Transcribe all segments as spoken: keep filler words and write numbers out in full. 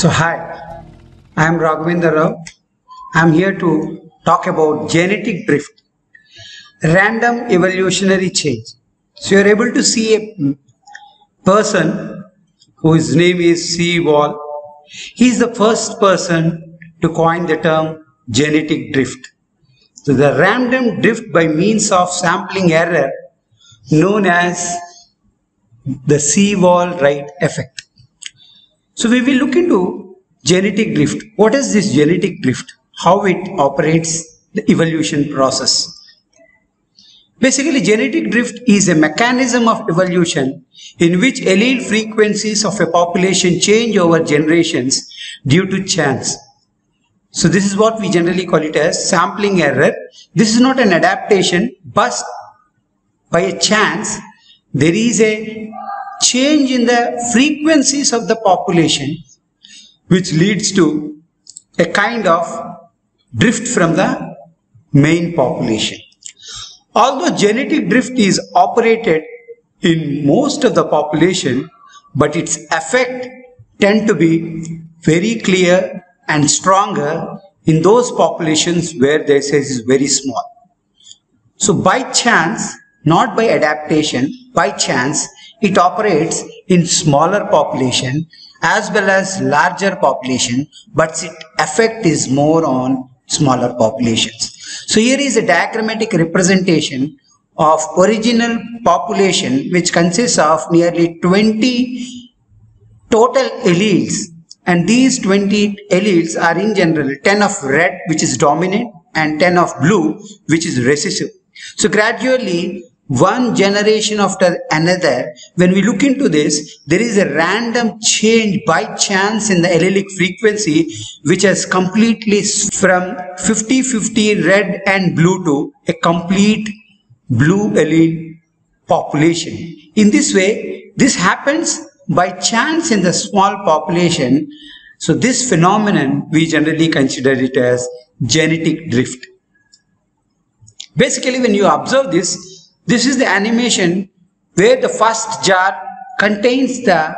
So hi, I am Raghavendra Rao. I am here to talk about genetic drift, random evolutionary change. So you are able to see a person whose name is C. Wall. He is the first person to coin the term genetic drift. So the random drift by means of sampling error known as the Sewall-Wright effect. So we will look into genetic drift. What is this genetic drift? How it operates the evolution process. Basically, genetic drift is a mechanism of evolution in which allele frequencies of a population change over generations due to chance. So this is what we generally call it as sampling error. This is not an adaptation, but by a chance there is a change in the frequencies of the population which leads to a kind of drift from the main population. Although genetic drift is operated in most of the population, but its effect tend to be very clear and stronger in those populations where their size is very small. So by chance, not by adaptation, by chance, it operates in smaller population as well as larger population, but its effect is more on smaller populations. So here is a diagrammatic representation of original population which consists of nearly twenty total alleles, and these twenty alleles are in general ten of red which is dominant and ten of blue which is recessive. So gradually one generation after another, when we look into this, there is a random change by chance in the allelic frequency which has completely from fifty fifty red and blue to a complete blue allele population. In this way, this happens by chance in the small population. So this phenomenon we generally consider it as genetic drift. Basically, when you observe this, this is the animation where the first jar contains the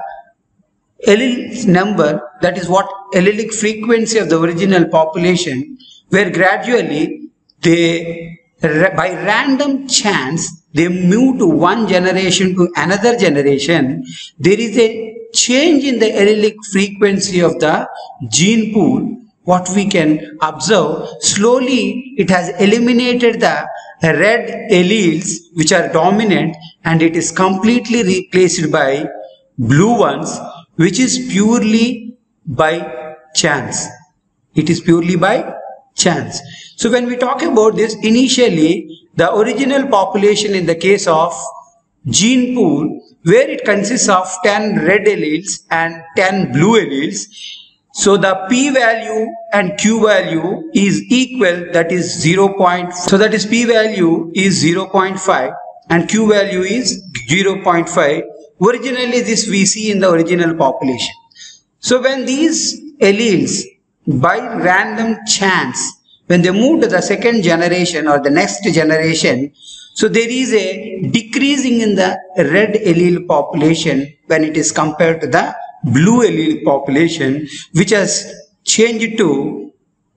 allele number, that is what allelic frequency of the original population, where gradually they, by random chance, they move to one generation to another generation. There is a change in the allelic frequency of the gene pool. What we can observe, slowly it has eliminated the red alleles which are dominant and it is completely replaced by blue ones, which is purely by chance. It is purely by chance. So when we talk about this, initially the original population in the case of gene pool, where it consists of ten red alleles and ten blue alleles, so the p-value and q-value is equal, that is zero point five. So that is p-value is zero point five and q-value is zero point five. Originally this we see in the original population. So when these alleles by random chance, when they move to the second generation or the next generation, so there is a decreasing in the red allele population when it is compared to the blue allele population, which has changed to zero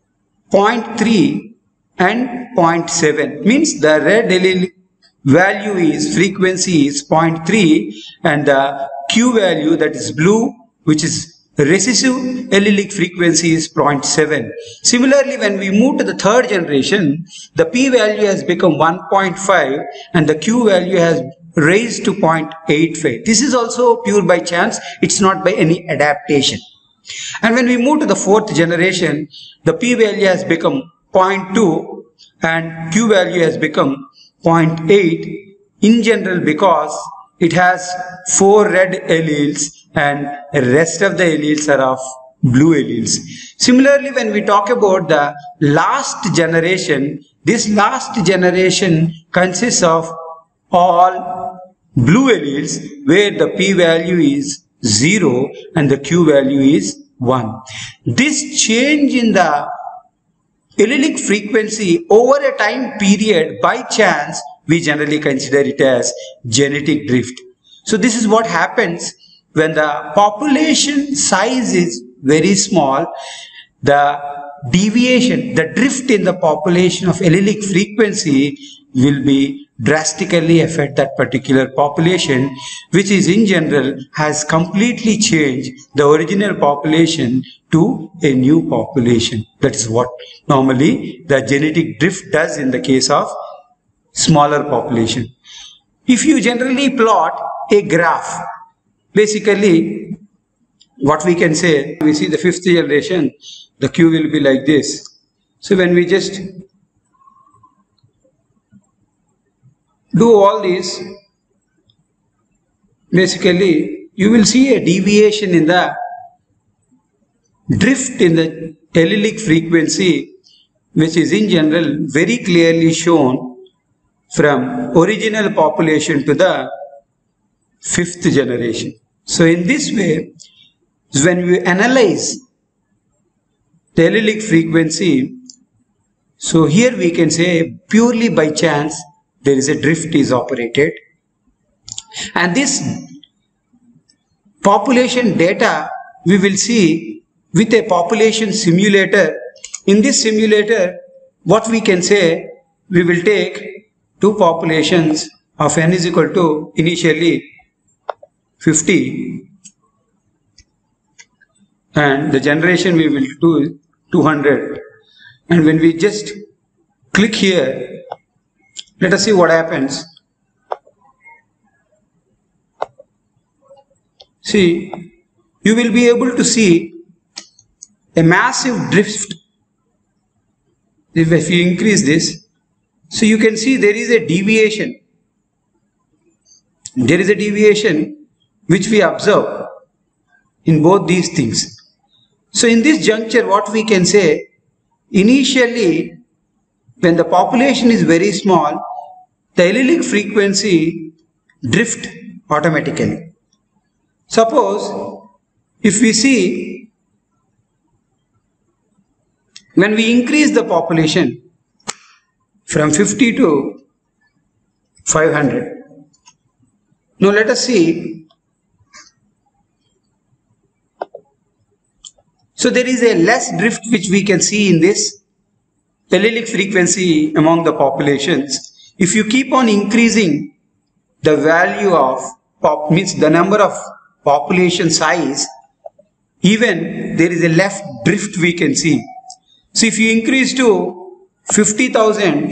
point three and zero point seven. Means the red allele value is frequency is zero point three and the q value, that is blue, which is recessive allelic frequency, is zero point seven. Similarly, when we move to the third generation, the p value has become one point five and the q value has raised to zero point eight five. This is also pure by chance. It's not by any adaptation. And when we move to the fourth generation, the p value has become zero point two and q value has become zero point eight in general, because it has four red alleles and the rest of the alleles are of blue alleles. Similarly, when we talk about the last generation, this last generation consists of all blue alleles where the p value is zero and the q value is one. This change in the allelic frequency over a time period by chance, we generally consider it as genetic drift. So this is what happens when the population size is very small, the deviation, the drift in the population of allelic frequency will be drastically affect that particular population, which is in general has completely changed the original population to a new population. That is what normally the genetic drift does in the case of smaller population. If you generally plot a graph, basically what we can say, we see the fifth generation, the Q will be like this. So when we just do all this, basically you will see a deviation in the drift in the allelic frequency, which is in general very clearly shown from original population to the fifth generation. So in this way, when we analyze the allelic frequency, so here we can say purely by chance there is a drift is operated, and this population data we will see with a population simulator. In this simulator, what we can say, we will take two populations of n is equal to initially fifty, and the generation we will do two hundred, and when we just click here, let us see what happens. See, you will be able to see a massive drift if you increase this. So you can see there is a deviation. There is a deviation which we observe in both these things. So in this juncture, what we can say, initially when the population is very small, the allelic frequency drift automatically. Suppose if we see, when we increase the population from fifty to five hundred, now let us see. So there is a less drift which we can see in this allelic frequency among the populations. If you keep on increasing the value of pop, means the number of population size, even there is a left drift we can see. So if you increase to fifty thousand,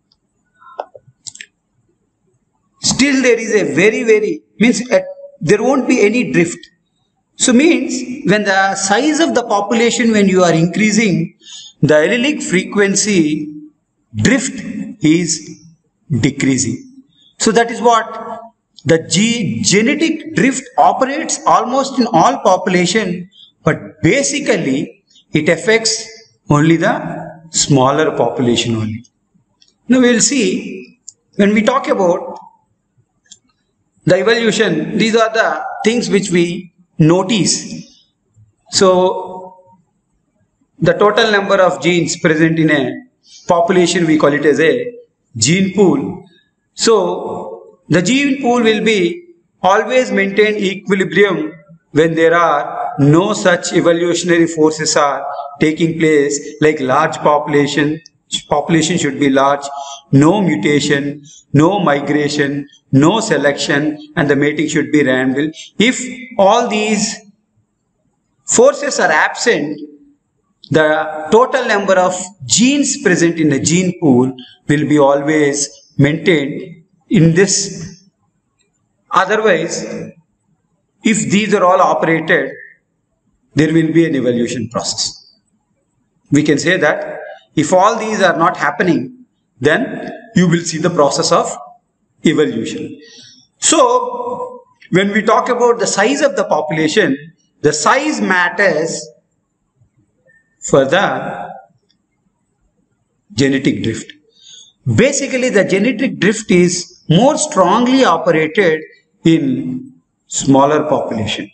still there is a very very, means uh, there won't be any drift. So means when the size of the population, when you are increasing, the allelic frequency drift is decreasing. So that is what the G genetic drift operates almost in all population, but basically it affects only the smaller population only. Now we will see, when we talk about the evolution, these are the things which we notice. So the total number of genes present in a population, we call it as a gene pool. So the gene pool will be always maintain equilibrium when there are no such evolutionary forces are taking place, like large population, population should be large, no mutation, no migration, no selection, and the mating should be random. If all these forces are absent, the total number of genes present in a gene pool will be always maintained in this. Otherwise, if these are all operated, there will be an evolution process. We can say that if all these are not happening, then you will see the process of evolution. So when we talk about the size of the population, the size matters for the genetic drift. Basically, the genetic drift is more strongly operated in smaller population.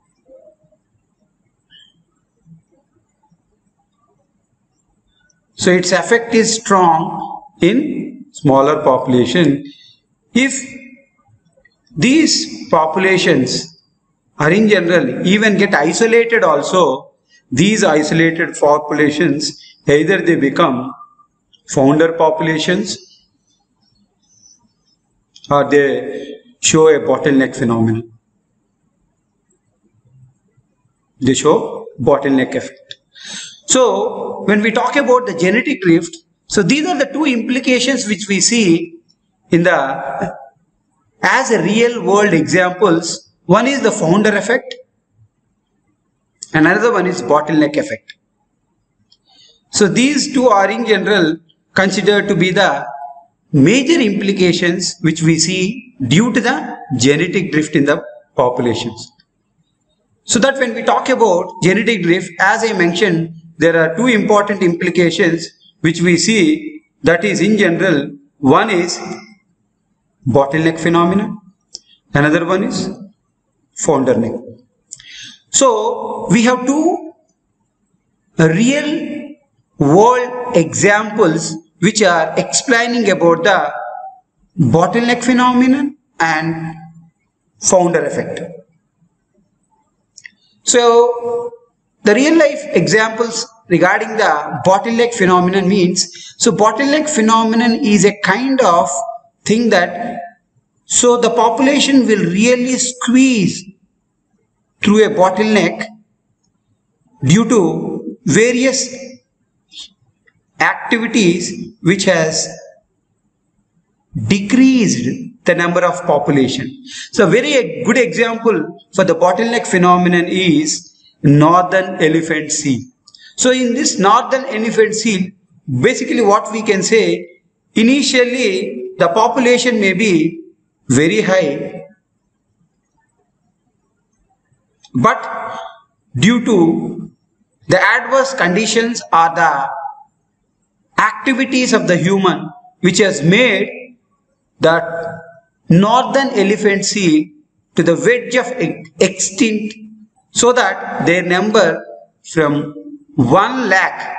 So its effect is strong in smaller population. If these populations are in general even get isolated also, these isolated populations, either they become founder populations or they show a bottleneck phenomenon. They show bottleneck effect. So when we talk about the genetic drift, so these are the two implications which we see in the as a real world examples. One is the founder effect and another one is bottleneck effect. So these two are in general considered to be the major implications which we see due to the genetic drift in the populations. So that when we talk about genetic drift, as I mentioned, there are two important implications which we see, that is in general, one is bottleneck phenomenon, another one is founder neck. So we have two real world examples which are explaining about the bottleneck phenomenon and founder effect. So the real life examples regarding the bottleneck phenomenon means, so bottleneck phenomenon is a kind of thing that, so the population will really squeeze through a bottleneck due to various activities which has decreased the number of population. So a very good example for the bottleneck phenomenon is northern elephant seal. So in this northern elephant seal, basically what we can say, initially the population may be very high, but due to the adverse conditions or the activities of the human which has made that northern elephant seal to the verge of extinct, so that their number from one lakh,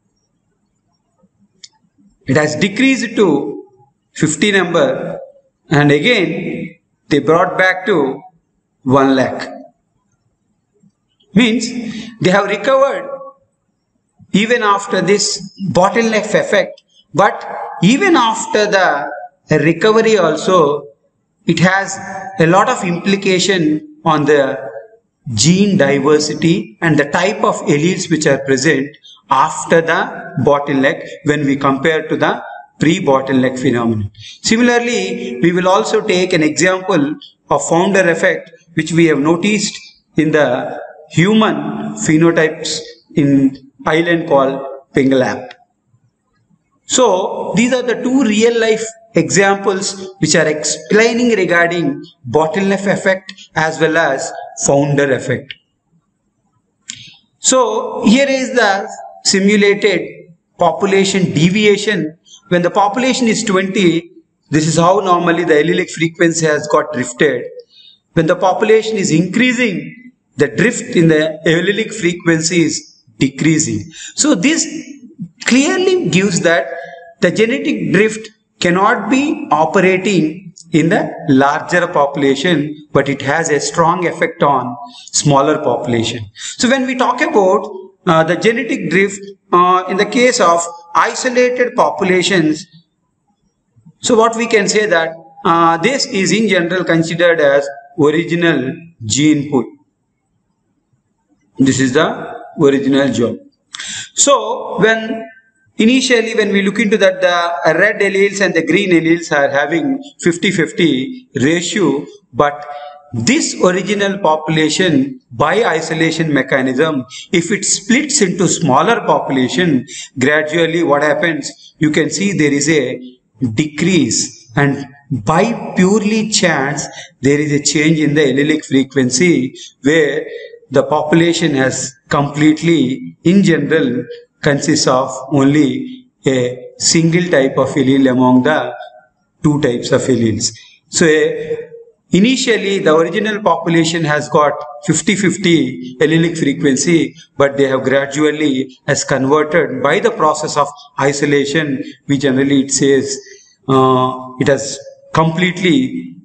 it has decreased to fifty number, and again they brought back to one lakh. Means they have recovered even after this bottleneck effect, but even after the recovery also, it has a lot of implication on the gene diversity and the type of alleles which are present after the bottleneck when we compare to the pre-bottleneck phenomenon. Similarly, we will also take an example of founder effect which we have noticed in the human phenotypes in island called Penguillan. So these are the two real life examples which are explaining regarding bottleneck effect as well as founder effect. So here is the simulated population deviation. When the population is twenty, this is how normally the allelic frequency has got drifted. When the population is increasing, the drift in the allelic frequency is decreasing. So this clearly gives that the genetic drift cannot be operating in the larger population, but it has a strong effect on smaller population. So when we talk about uh, the genetic drift uh, in the case of isolated populations, so what we can say that uh, this is in general considered as original gene pool. This is the original job. So when initially when we look into that, the red alleles and the green alleles are having fifty fifty ratio, but this original population by isolation mechanism, if it splits into smaller population, gradually what happens, you can see there is a decrease, and by purely chance there is a change in the allelic frequency where the population has completely in general consists of only a single type of allele among the two types of alleles. So uh, initially the original population has got fifty fifty allelic frequency, but they have gradually as converted by the process of isolation, we generally it says uh, it has completely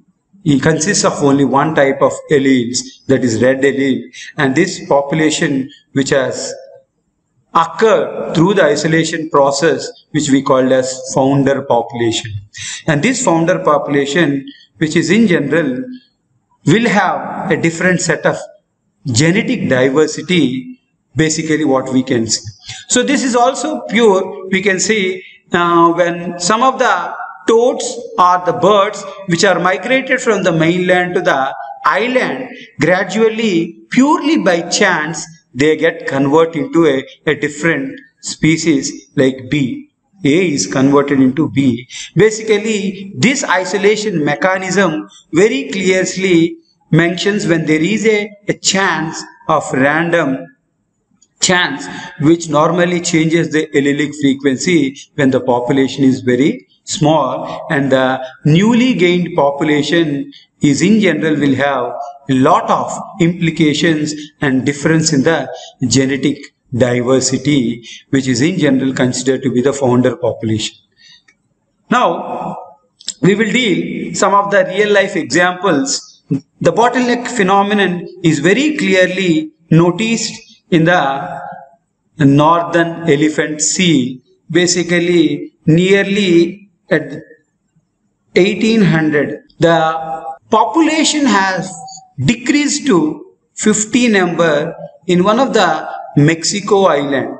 it consists of only one type of alleles, that is red allele, and this population which has occurred through the isolation process, which we call as founder population. And this founder population, which is in general, will have a different set of genetic diversity, basically what we can see. So this is also pure, we can see uh, when some of the toads or the birds which are migrated from the mainland to the island, gradually, purely by chance, they get converted into a, a different species like bee. A is converted into B. Basically, this isolation mechanism very clearly mentions when there is a, a chance of random chance which normally changes the allelic frequency when the population is very small, and the newly gained population is in general will have a lot of implications and difference in the genetic diversity, which is in general considered to be the founder population. Now, we will deal some of the real life examples. The bottleneck phenomenon is very clearly noticed in the northern elephant seal. Basically, nearly at eighteen hundred, the population has decreased to fifty number in one of the Mexico island.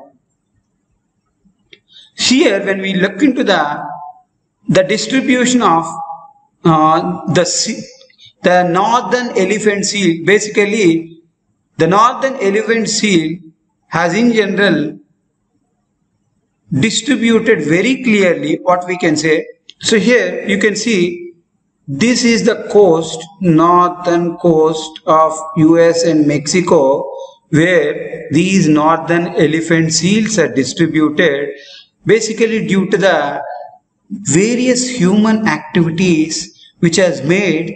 Here, when we look into the the distribution of uh, the the northern elephant seal, basically the northern elephant seal has in general distributed very clearly, what we can say. So here you can see this is the coast, northern coast of U S and Mexico, where these northern elephant seals are distributed, basically due to the various human activities which has made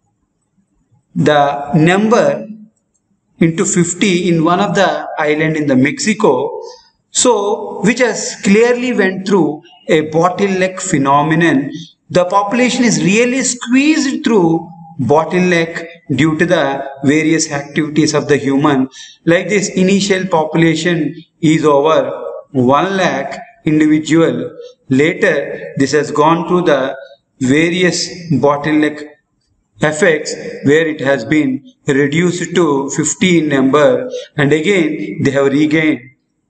the number into fifty in one of the island in the Mexico. So, which has clearly went through a bottleneck phenomenon. The population is really squeezed through bottleneck due to the various activities of the human. Like this initial population is over one lakh individual. Later, this has gone through the various bottleneck effects where it has been reduced to fifty in number, and again they have regained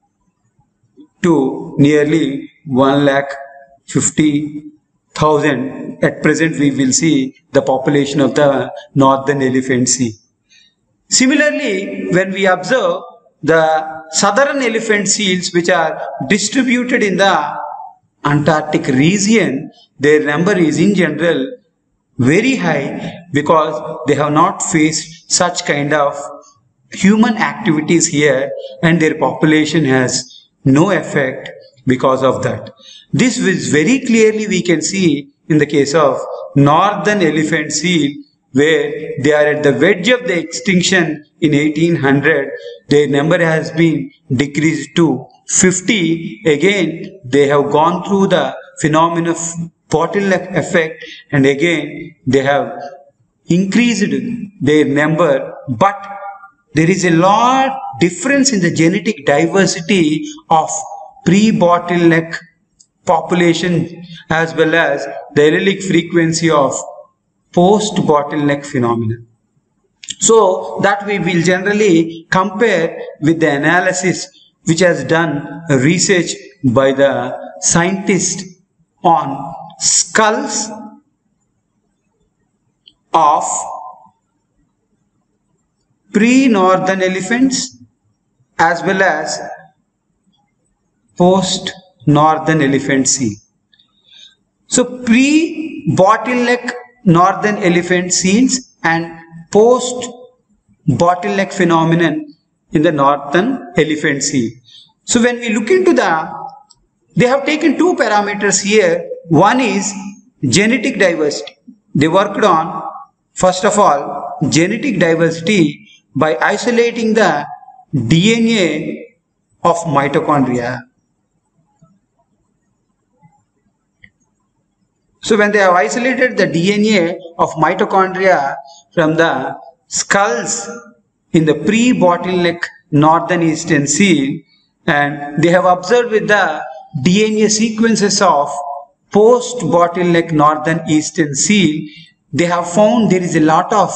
to nearly one lakh fifty thousand. At present, we will see the population of the northern elephant sea. Similarly, when we observe the southern elephant seals which are distributed in the Antarctic region, their number is in general very high because they have not faced such kind of human activities here, and their population has no effect because of that. This is very clearly we can see in the case of northern elephant seal, where they are at the verge of the extinction in eighteen hundred. Their number has been decreased to fifty. Again, they have gone through the phenomenon of bottleneck effect, and again they have increased their number, but there is a lot difference in the genetic diversity of pre-bottleneck population as well as the allelic frequency of post-bottleneck phenomenon. So that we will generally compare with the analysis which has done research by the scientist on skulls of pre-northern elephants as well as post-northern elephant seal. So pre-bottleneck northern elephant seals and post-bottleneck phenomenon in the northern elephant seal. So when we look into the, they have taken two parameters here. One is genetic diversity. They worked on, first of all, genetic diversity by isolating the D N A of mitochondria. So when they have isolated the D N A of mitochondria from the skulls in the pre-bottleneck northern eastern seal, and they have observed with the D N A sequences of post-bottleneck northern eastern seal, they have found there is a lot of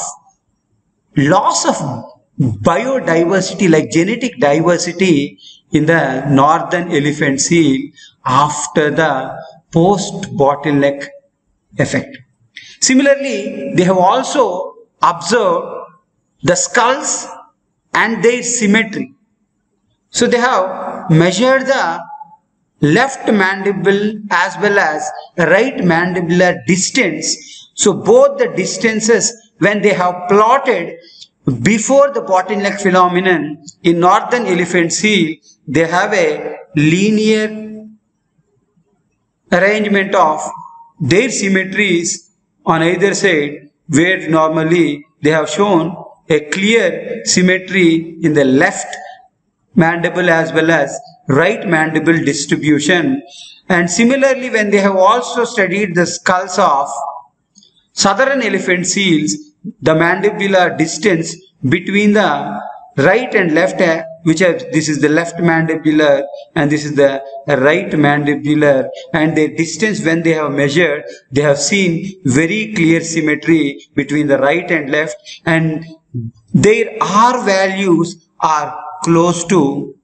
loss of biodiversity, like genetic diversity, in the northern elephant seal after the post-bottleneck effect. Similarly, they have also observed the skulls and their symmetry. So they have measured the left mandible as well as right mandibular distance. So both the distances, when they have plotted before the bottleneck phenomenon in northern elephant seal, they have a linear arrangement of their symmetries on either side, where normally they have shown a clear symmetry in the left mandible as well as right mandible distribution. And similarly, when they have also studied the skulls of southern elephant seals, the mandibular distance between the right and left, which are, this is the left mandibular and this is the right mandibular, and the distance when they have measured, they have seen very clear symmetry between the right and left, and their R values are close to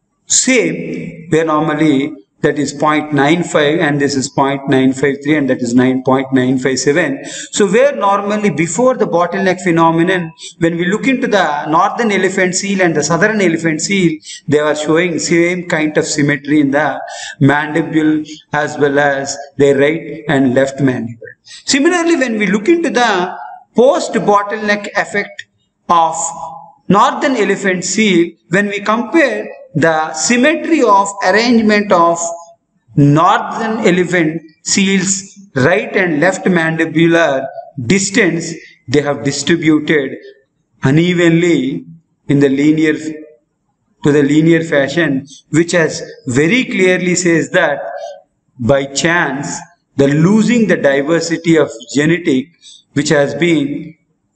same, where normally that is zero point nine five and this is zero point nine five three and that is nine point nine five seven. So where normally before the bottleneck phenomenon, when we look into the northern elephant seal and the southern elephant seal, they are showing same kind of symmetry in the mandible as well as their right and left mandible. Similarly, when we look into the post-bottleneck effect of northern elephant seal, when we compare the symmetry of arrangement of northern elephant seals right and left mandibular distance, they have distributed unevenly in the linear to the linear fashion, which has very clearly says that by chance the losing the diversity of genetic which has been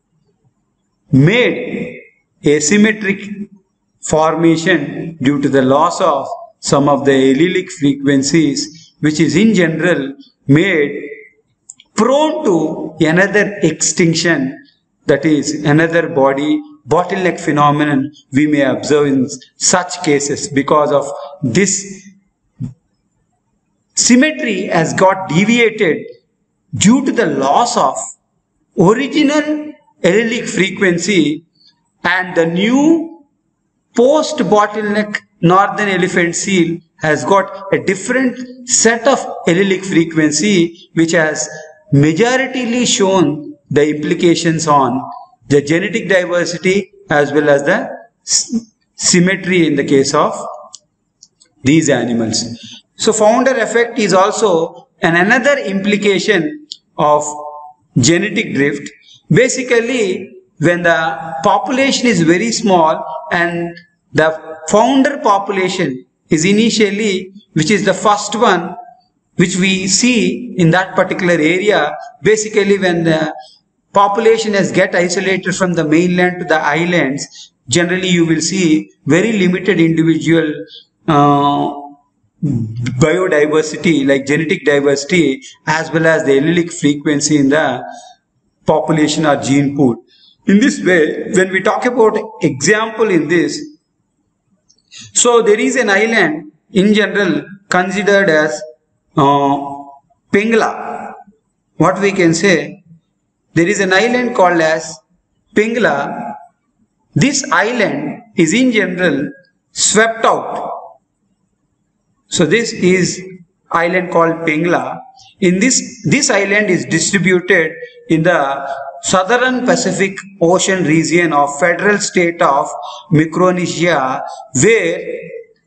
made asymmetric formation due to the loss of some of the allelic frequencies, which is in general made prone to another extinction, that is another body bottleneck phenomenon we may observe in such cases. Because of this symmetry has got deviated due to the loss of original allelic frequency, and the new post-bottleneck northern elephant seal has got a different set of allelic frequency, which has majoritarily shown the implications on the genetic diversity as well as the symmetry in the case of these animals. So founder effect is also an another implication of genetic drift. Basically, when the population is very small and the founder population is initially, which is the first one which we see in that particular area, basically when the population has get isolated from the mainland to the islands, generally you will see very limited individual uh, biodiversity, like genetic diversity, as well as the allelic frequency in the population or gene pool. In this way, when we talk about example in this, so there is an island in general considered as uh, Pingla. What we can say, there is an island called as Pingla. This island is in general swept out. So this is island called Pingla. In this, this island is distributed in the southern Pacific Ocean region of federal state of Micronesia, where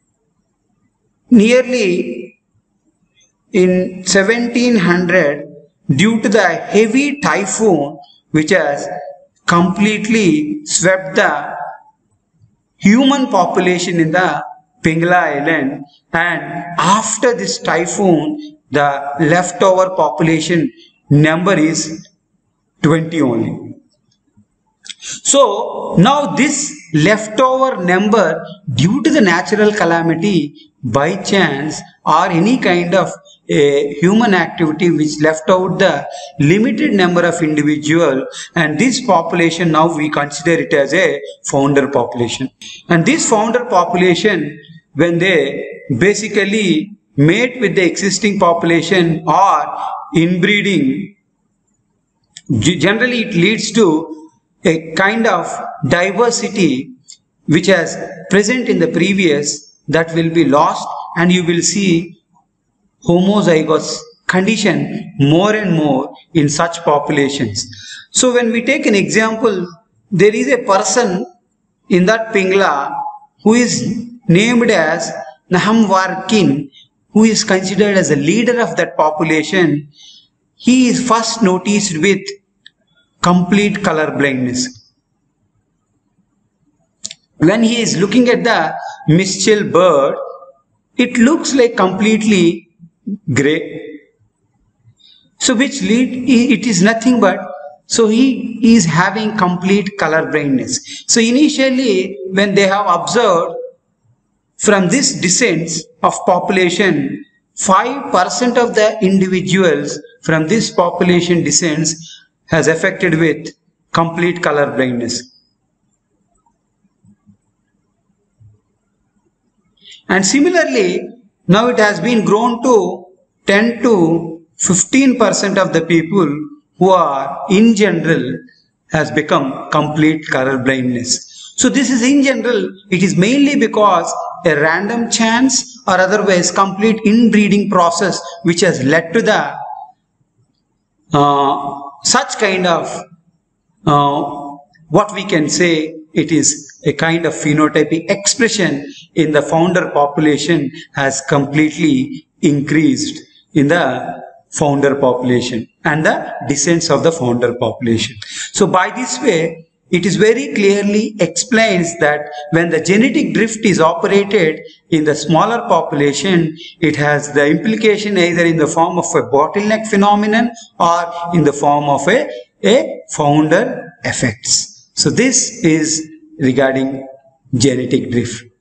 nearly in seventeen hundred, due to the heavy typhoon which has completely swept the human population in the Pingla Island, and after this typhoon the leftover population number is twenty only. So now this leftover number, due to the natural calamity, by chance, or any kind of a human activity which left out the limited number of individual, and this population now we consider it as a founder population. And this founder population, when they basically mate with the existing population or inbreeding, generally it leads to a kind of diversity which has present in the previous, that will be lost, and you will see homozygous condition more and more in such populations. So when we take an example, there is a person in that Pingla who is named as Nahamwarkin, who is considered as a leader of that population. He is first noticed with complete color blindness. When he is looking at the Mischel bird, it looks like completely grey. So which lead, it is nothing but, so he is having complete color blindness. So initially when they have observed from this descents of population, five percent of the individuals from this population descents has affected with complete color blindness. And similarly, now it has been grown to ten to fifteen percent of the people who are in general has become complete color blindness. So this is in general, it is mainly because a random chance or otherwise complete inbreeding process which has led to the uh, such kind of uh, what we can say, it is a kind of phenotypic expression in the founder population has completely increased in the founder population and the descents of the founder population. So by this way, it is very clearly explains that when the genetic drift is operated in the smaller population, it has the implication either in the form of a bottleneck phenomenon or in the form of a, a founder effects. So this is regarding genetic drift.